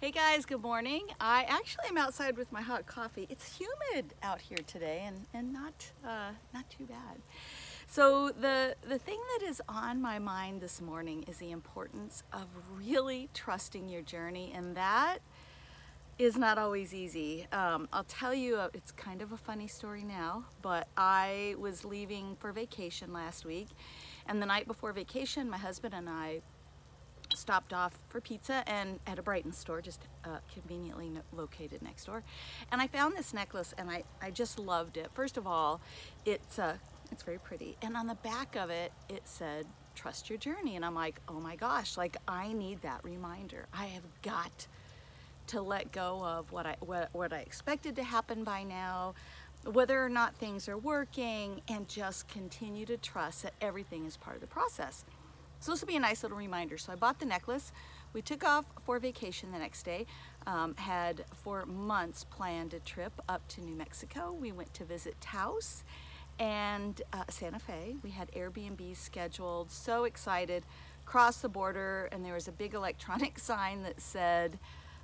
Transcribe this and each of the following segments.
Hey guys, good morning. I actually am outside with my hot coffee. It's humid out here today and not too bad. So the thing that is on my mind this morning is the importance of really trusting your journey, and that is not always easy. I'll tell you, it's kind of a funny story now, but I was leaving for vacation last week, and the night before vacation, my husband and I stopped off for pizza and at a Brighton store, just conveniently located next door. And I found this necklace and I just loved it. First of all, it's very pretty. And on the back of it, it said, trust your journey. And I'm like, oh my gosh, like I need that reminder. I have got to let go of what I expected to happen by now, whether or not things are working, and just continue to trust that everything is part of the process. So this will be a nice little reminder. So I bought the necklace. We took off for vacation the next day. Had for months planned a trip up to New Mexico. We went to visit Taos and Santa Fe. We had Airbnb scheduled. So excited. Crossed the border, and there was a big electronic sign that said,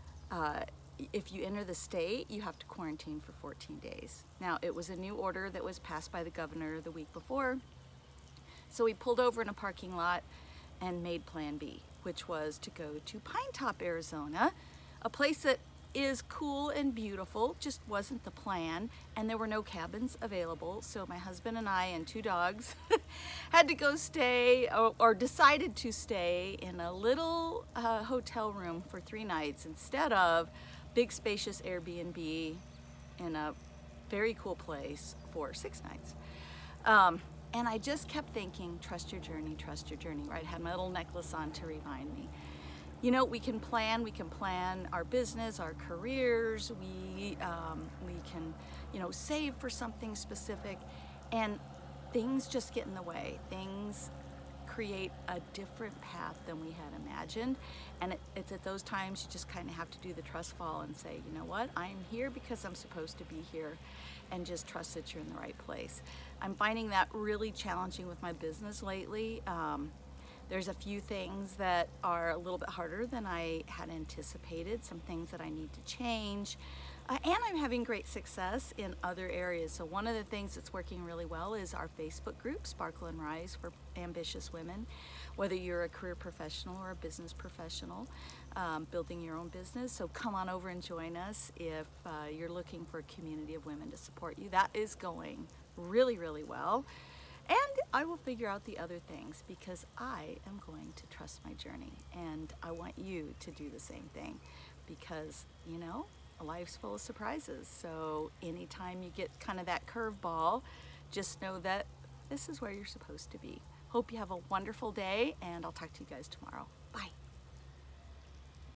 if you enter the state, you have to quarantine for 14 days. Now, it was a new order that was passed by the governor the week before. So we pulled over in a parking lot and made plan B, which was to go to Pine Top, Arizona, a place that is cool and beautiful, just wasn't the plan, and there were no cabins available. So my husband and I and two dogs had to go stay, or decided to stay in a little hotel room for 3 nights instead of big spacious Airbnb in a very cool place for 6 nights. And I just kept thinking, trust your journey, right? I had my little necklace on to remind me. You know, we can plan our business, our careers, we can, you know, save for something specific, and things just get in the way. Things create a different path than we had imagined, and it's at those times you just kind of have to do the trust fall and say, you know what, I'm here because I'm supposed to be here, and just trust that you're in the right place. I'm finding that really challenging with my business lately. There's a few things that are a little bit harder than I had anticipated, some things that I need to change, and I'm having great success in other areas. So one of the things that's working really well is our Facebook group, Sparkle and Rise for Ambitious Women. Whether you're a career professional or a business professional, building your own business, so come on over and join us if you're looking for a community of women to support you. That is going really, really well. And I will figure out the other things because I am going to trust my journey, and I want you to do the same thing because, you know, life's full of surprises. So anytime you get kind of that curveball, just know that this is where you're supposed to be. Hope you have a wonderful day, and I'll talk to you guys tomorrow. Bye.